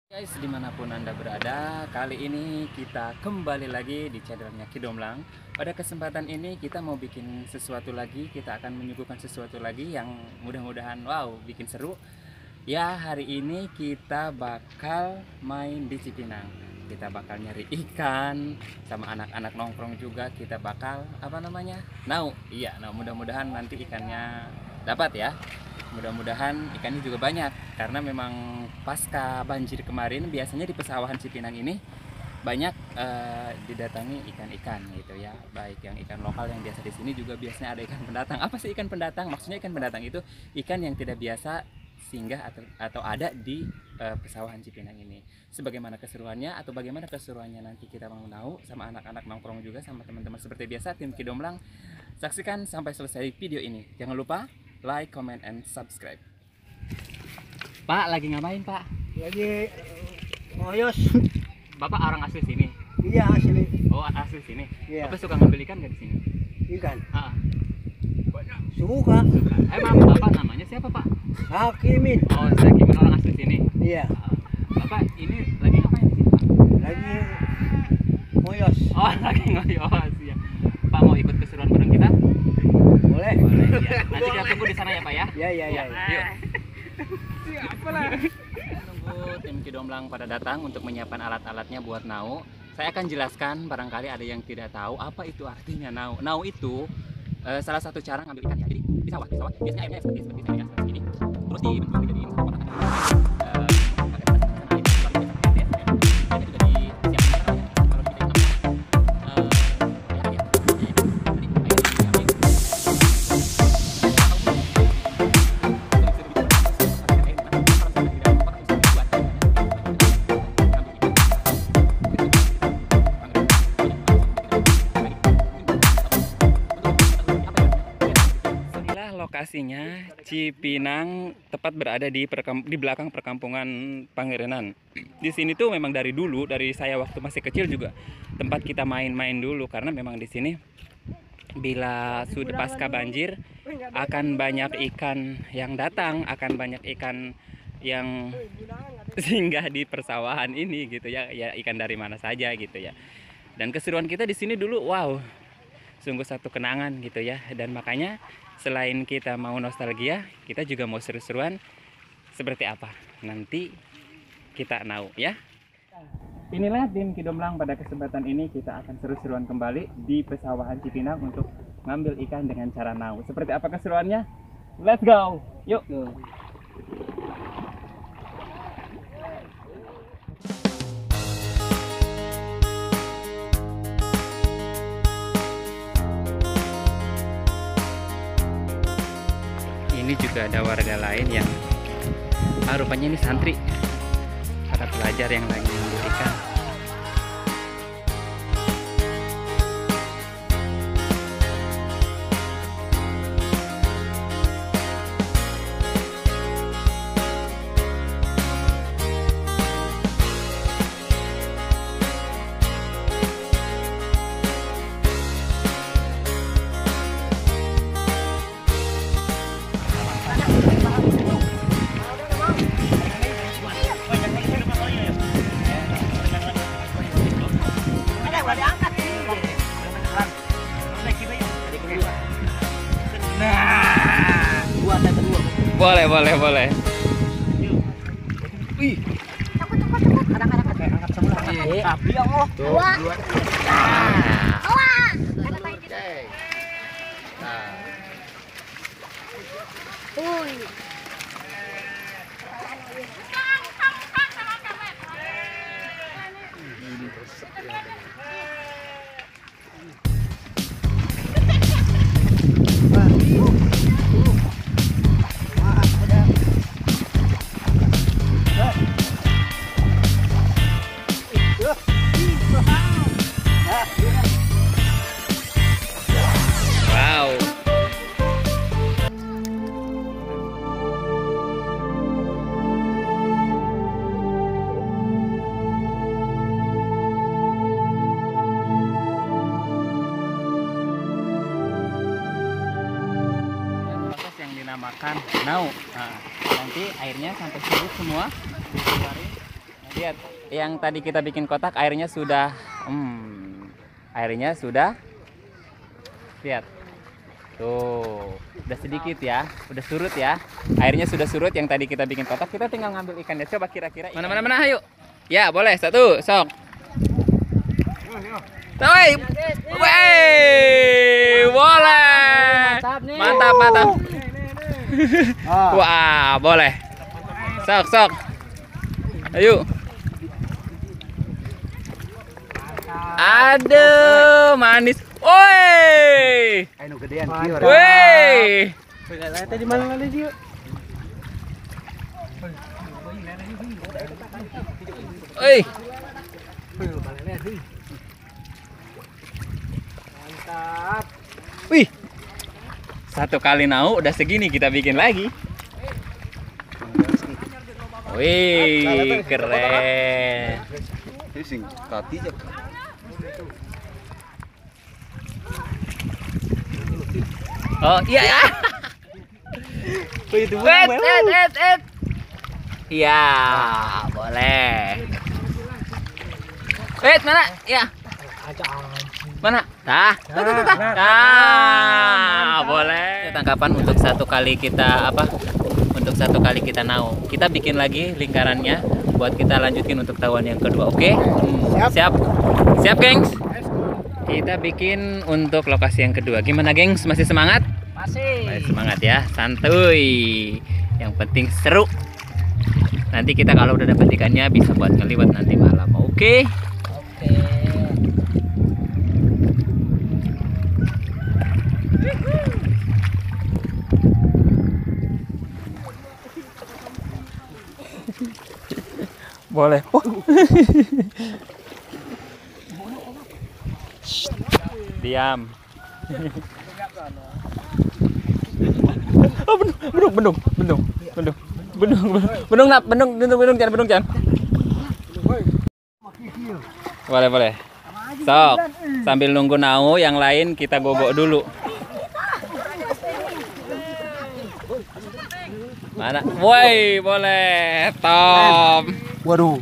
Guys, dimanapun Anda berada, kali ini kita kembali lagi di channelnya Kidomlang. Pada kesempatan ini kita mau bikin sesuatu lagi, kita akan menyuguhkan sesuatu lagi yang mudah-mudahan wow, bikin seru. Ya, hari ini kita bakal main di Cipinang. Kita bakal nyari ikan sama anak-anak nongkrong juga. Kita bakal nau. Iya, nah mudah-mudahan nanti ikannya dapat ya. Mudah-mudahan ikannya juga banyak karena memang pasca banjir kemarin biasanya di pesawahan Cipinang ini banyak didatangi ikan-ikan gitu ya, baik yang ikan lokal yang biasa di sini juga biasanya ada ikan pendatang. Apa sih ikan pendatang? Maksudnya ikan pendatang itu ikan yang tidak biasa singgah atau ada di pesawahan Cipinang ini. Sebagaimana keseruannya atau bagaimana keseruannya nanti kita mau tahu sama anak-anak nongkrong juga sama teman-teman seperti biasa tim Kidomlang. Saksikan sampai selesai video ini. Jangan lupa like, comment, and subscribe. Pak, lagi ngapain Pak? Lagi ngoyos. Bapak orang asli sini? Iya asli. Oh, asli sini? Iya. Bapak suka ngambil ikan nggak di sini? Ikan. Ah, Suka. suka. Emang Bapak namanya siapa Pak? Hakimin. Oh, Zakimin, orang asli sini? Iya. Bapak ini lagi ngapain di sini Pak? Lagi ngoyos. Oh, lagi ngoyos ya. Pak mau ikut keseruan bareng kita? Boleh. Boleh ya. Nanti kita tunggu di sana ya Pak ya? Ya ya ya. Yuk. Siapa lah? Tunggu tim Kidomlang pada datang untuk menyiapkan alat-alatnya buat nau. Saya akan jelaskan, barangkali ada yang tidak tahu apa itu artinya nau. Nau itu salah satu cara ngambil ikan ya. Jadi di sawah biasanya airnya seperti ini ya, seperti ini. Terus dibentuk dijadiin satu kotak. Lokasinya Cipinang tepat berada di belakang perkampungan Pangerenan. Di sini tuh memang dari dulu, dari saya waktu masih kecil juga tempat kita main-main dulu karena memang di sini bila sudah pasca banjir akan banyak ikan yang datang, akan banyak ikan yang singgah di persawahan ini gitu ya, ya ikan dari mana saja gitu ya. Dan keseruan kita di sini dulu wow, sungguh satu kenangan gitu ya. Dan makanya selain kita mau nostalgia, kita juga mau seru-seruan. Seperti apa? Nanti kita nau ya. Inilah tim Kidomlang. Pada kesempatan ini kita akan seru-seruan kembali di pesawahan Cipinang untuk ngambil ikan dengan cara nau. Seperti apa keseruannya? Let's go! Yuk! Ini juga ada warga lain yang rupanya ini santri, para pelajar yang lagi ngambil ikan. Boleh. Wih. Takut. Angkat semula. Tapi ya Allah. Dua. Wow. Proses yang dinamakan nau. Nah, nanti airnya sampai surut semua dikeluarin. Lihat, yang tadi kita bikin kotak airnya sudah lihat. Tuh, udah sedikit ya, udah surut ya. Airnya sudah surut yang tadi kita bikin kotak. Kita tinggal ngambil ikannya. Coba kira-kira mana, ayo. Ya, boleh. Satu, sok. Woi, boleh. Mantap. Wah, boleh. Sok. Ayo. Aduh, manis. Woi. Ayo gedean Woi. Tadi mana lagi dia? Woi. Mantap. Wih. Satu kali nau udah segini kita bikin lagi. Wih, keren. Sing kati aja. Oh, iya ya. Itu Iya, boleh. Mana? Ya. Mana? Boleh. Tangkapan untuk satu kali kita nau. Kita bikin lagi lingkarannya buat kita lanjutin untuk tahuan yang kedua. Oke? Siap, gengs. Kita bikin untuk lokasi yang kedua. Gimana, gengs? Masih semangat? Masih semangat ya. Santuy. Yang penting seru. Nanti kita kalau udah dapat ikannya bisa buat ngeliwat nanti malam. Oke? Boleh. Diam. Oh, bendung jangan. Boleh. Sok, sambil nunggu nau yang lain kita gogok dulu. Mana? Woi, boleh. Top. Waduh.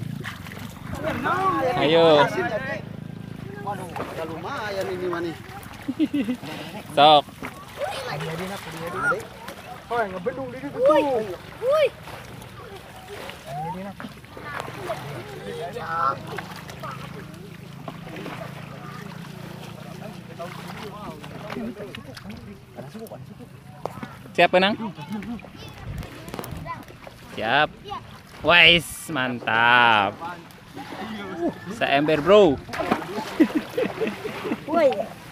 Ayo. Waduh, lumayan ini mani. Sok. Siap, Penang? Siap. Wais, mantap. Seember, bro. Woi.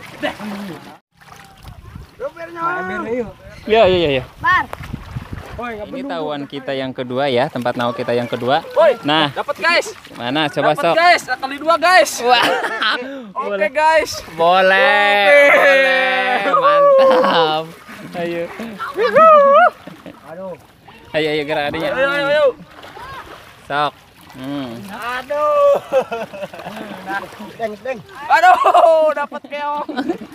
Ya. Bar. Ini tahuan kita yang kedua ya, tempat nau kita yang kedua. Nah, Dapat guys. mana coba sok. Guys, kali 2 guys. Wah. Oke guys. Boleh. Mantap. Ayo. Ayo gerak adanya. Ayo. Sok. Aduh. Aduh, dapat keong.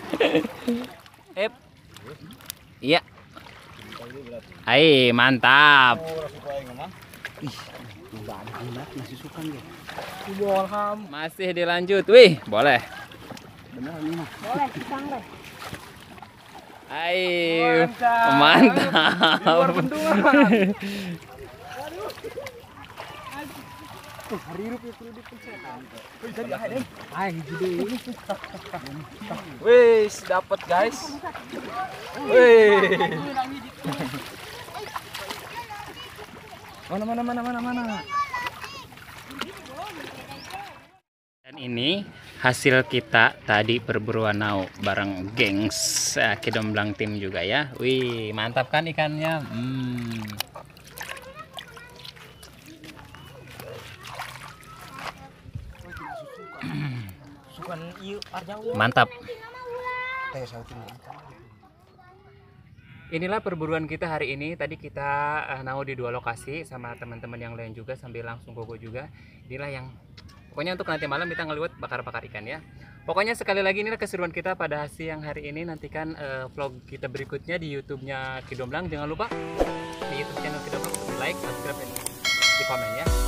Iya. Hai, mantap. Masih dilanjut. Wih, boleh. Boleh, pisang deh. Ayo, mantap. Wis, dapat guys. Wih. Mana. Dan ini hasil kita tadi perburuan nau bareng gengs Kidomblang tim juga ya. Wih, mantap kan ikannya. Mantap. Inilah perburuan kita hari ini. Tadi kita nau di 2 lokasi sama teman-teman yang lain juga sambil langsung gogo juga. Inilah yang pokoknya untuk nanti malam kita ngeliwat bakar-bakar ikan ya. Pokoknya sekali lagi inilah keseruan kita pada siang hari ini. Nantikan vlog kita berikutnya di YouTube-nya Kidomblang. Jangan lupa di YouTube channel Kidomblang untuk like, subscribe, dan di komen ya.